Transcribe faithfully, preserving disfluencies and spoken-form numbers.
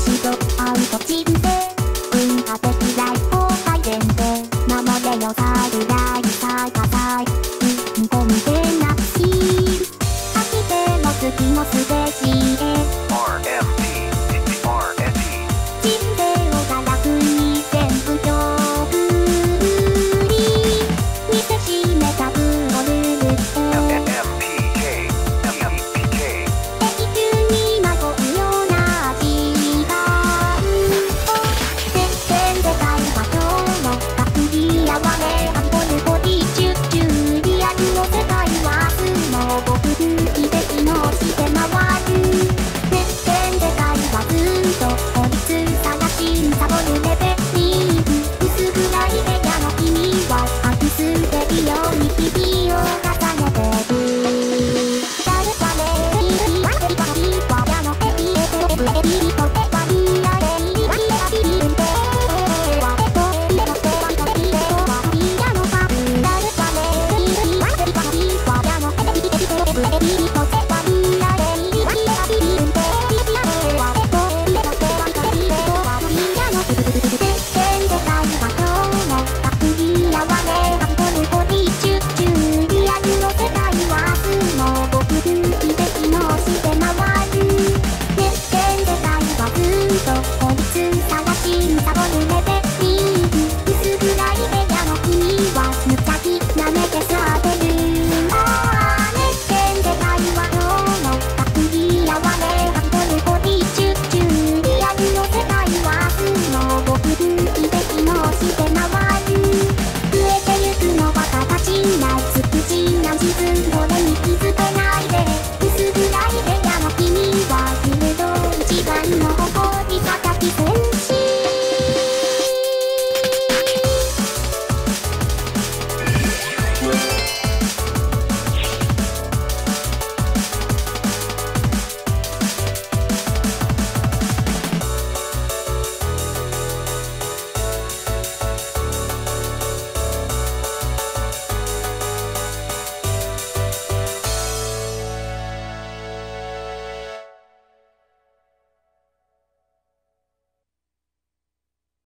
しとアウトチンで文化的ライフを改善で守れよサイドラインサイカサイうんコンテナシール飽きても月もステージへアールエムティー アールエムティー人生をガラスに全部今日振り見せしめたブロルルってエムピーケー エムピーケー永久に迷うような時間を全然世界は今日の学びやわれアンポルボディチュッチュリアルの世界はスノーボール奇跡のして回る全然世界はずっと孤立探しサボるレベリン薄暗い部屋の君は愛すべきように日々を重ねてる誰かねいいわけがいいわやのエビエテブエビリコテワリアレイリアビリンテワエコエビのテワイトビレコワリアのパブ誰かねいいわけがいいわやのエビエテブエビリコ